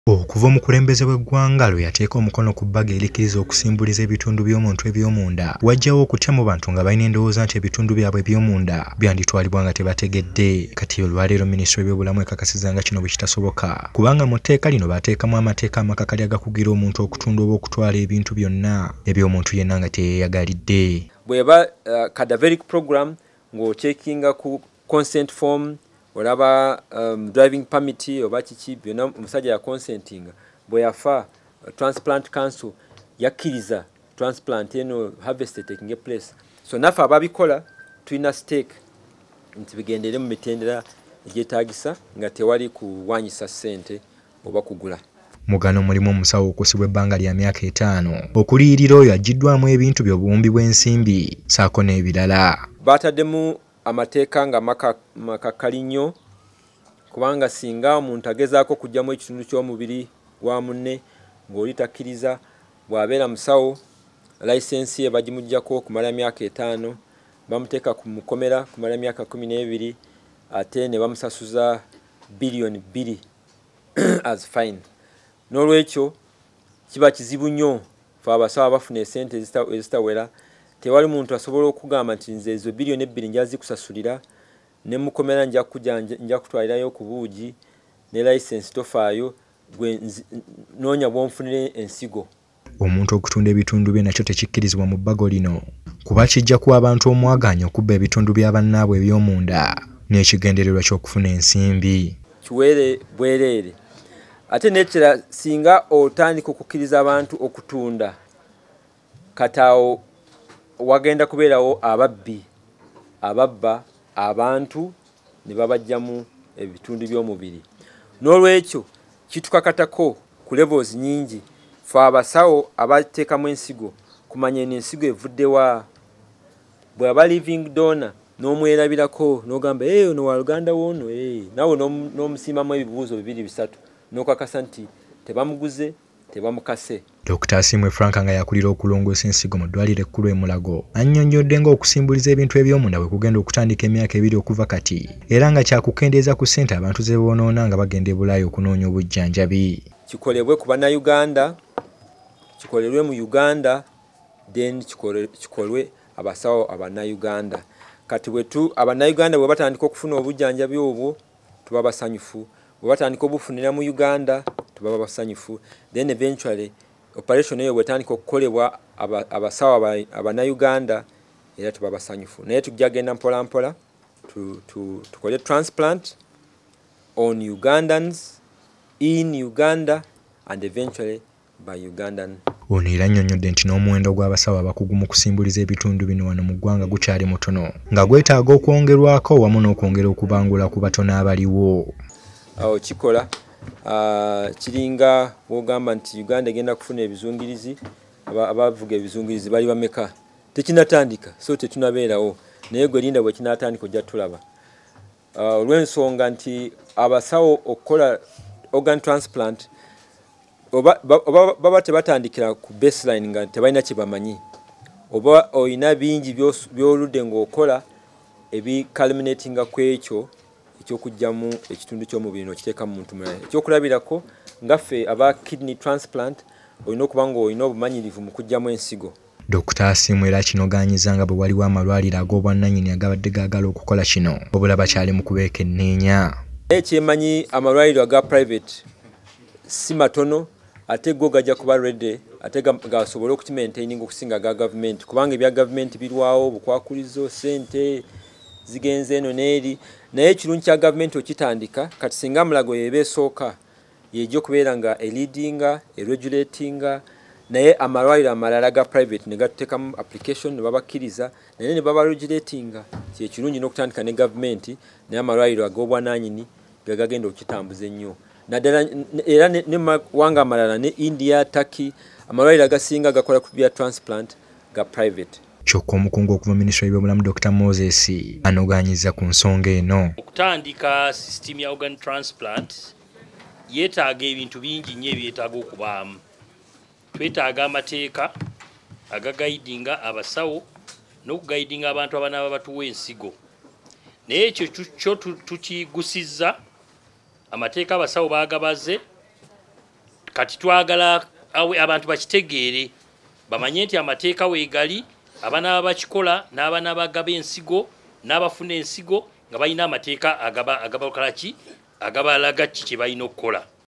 Okuva omukulembeze w'eggwanga lwe yateeka omukono ku bbaga erikkiriza okusimbuliza ebitundu by'omuntu eby'omunda wajjawo okutya mu bantu nga balina endowooza nti ebitundu byabwe eby'omunda byanditwalibwa nga tebategedde. Kati olwaleero minisitule y'ebyobulamu ekakasizza nga kino bwe kitasoboka kubanga mu tteeka lino baateekamu amateeka amakakali agakugira omuntu okutunda oba okutwala ebintu byonna eby'omuntu yenna nga teyeeyagalidde. Bw'eba cadaveric program ng'ocekinga ku consent form olaba driving permit oba kiki byonna omusajja ya consentinga bwe yafa transplant council yakkiriza transplant eno harvest taking place. So naffe ababikola tulina stake nti bigendere mu mitendera egyetaagisa nga tewali kuwanyisa ssente oba kugula. Mugano mulimu omusawo okusibwa ebbanga lya myaka 5 okuliyirira oyo agiddwamu ebintu by'obuwumbi bw'ensimbi saako n'ebirala. Baataddemu amateeka nga makakali nnyo kubanga singa omuntu agezaako kujjamu ekitundu ky'omubiri gwa munne ng'oli takkiriza bw'abeera musawo layisensi ye bagimuggyako okumala myaka 5 bamuteeka ku mukomera kumala myaka 12 ate ne bamusasuza biliyoni 2 as fine. N'olwekyo kiba kizibu nnyo fe abasawo abafuna esente ezitawera. Tewali muntu asobola okugamba nti nze ezo biliyoni 2 nja zikusasulira ne mukomera nja kutwalirayo ku buugi ne layisensi tofaayo gwe noonya bw'onfunire ensigo. Omuntu okutunda ebitundu bye nakyo tekikkirizibwa mu bbago lino kuba kijja kuwa abantu omwagaanya okubba ebitundu bya bannaabwe eby'omunda n'ekigendererwa ky'okufuna ensimbi. Kiweere bwereere. Ate nekira singa otandika okukkiriza abantu okutunda kataawo wagenda kubeerawo ababbi ababba abantu ne babajjamu ebitundu by'omubiri. N'olwekyo kitukakatako ku levels nyingi fe abasawo abateekamu ensigo kumanya ensigo evuddewa. Bw'aba living donor n'omwerabirako n'ogamba ono wa Uganda w'ono nawe n'omusiimamu ebibuuzo 2-3 n'okakasa nti tebamuguze tebamukase. Dr. Asimwe Frank nga yakulira okulongoosa ensigo mu ddwaliro ekkulu e Mulago annyonnyodde ng'okusimbuliza ebintu eby'omunda bwe kugenda okutandika emyaka 2 okuva kati era nga kyakukendeeza ku ssente abantu ze boonoona nga bagenda e Bulaaya okunoonya obujjanjabi. Kikolebwe ku bannayuganda, kikolerwe mu Uganda, then kikolwe abasawo abannayuganda. Kati abannayuganda bwe batandika okufuna obujjanjabi obwo tuba basanyufu. Bwe batandika obufunira mu Uganda tuba basanyufu. Then eventually operation eyo bwetandika okukolebwa abasawo abannayuganda era tuba basanyufu. Naye tujja genda mpola mpola tukole transplant on Ugandans in Uganda and eventually by Ugandan. Ono era annyonnyodde nti n'omuwendo gw'abasawo abakugu mu kusimbuliza ebitundu bino wano mu ggwanga gukyali mutono nga gwetaaga okwongerwako wamu n'okwongera okubangula ku batono abaliwo. Awo kikola kiringa wogamba nti Uganda egenda kufuna ebizungirizi abavuga ebizungirizi bali bameka tekinatandika so tetunabeerawo naye gwe linda bwe kinatandika ojja tulaba olw'ensonga nti abasawo okukola organ transplant oba tebatandikira ku baseline nga tebalina kye bamanyi oba oyina bingi by'oludde ng'okola ebiculminatinga ku ekyo ekyokujjamu ekitundu ky'omubiri n'okiteeka mu muntu mulala. Ekyokulabirako ngaffe aba kidney transplant olina okuba ng'olina obumanyirivu mu kujjamu ensigo. Dr. Asimwe era kinogaanyiza nga bwe waliwo amalwaliro ag'obwannannyini agabadde gaagala okukola kino wabula bakyali mu kubeekenneenya. Ekyemanyi amalwaliro aga private si matono ate go gajja kuba ready ate gasobole okukimaintaininga okusinga aga gavumenti kubanga ebya gavumenti birwawo obukwakulizo ssente zigenze eno n'eri naye ekirungi kya gavumenti okitandika kati singa Mulago yeeba esooka yejja okubeera nga eleadinga eregulatinga naye amalwaliro amalala ga private ne gatuteekamu application ne babakkiriza naye ne babaregulatinga kyekirungi n'okutandika ne gavumenti naye amalwaliro ag'obwannannyini gagagenda okukitambuza ennyo naddala era ne mawanga amalala ne India, Turkey amalwaliro agasinga gakola ku bya transplant ga private. Kyokka omukungu okuva minisitule y'ebyobulamu Dr. Moses anogaanyiza ku nsonga eno. Okutandika system ya organ transplant yeetaaga ebintu bingi nnyo ebyetaaga okubaamu. Twetaaga amateeka agagaidinga abasawo n'okugaidinga abantu abanaaba batuwa ensigo. Naye ekyo kyo tukigusizza amateeka abasawo baagabaze kati twagala abantu bakitegeere bamanye nti amateeka weegali abana bakikola n'abana bagaba ensigo n'abafuna ensigo nga balina amateeka agabakolaki agabalaga kiki balina okukola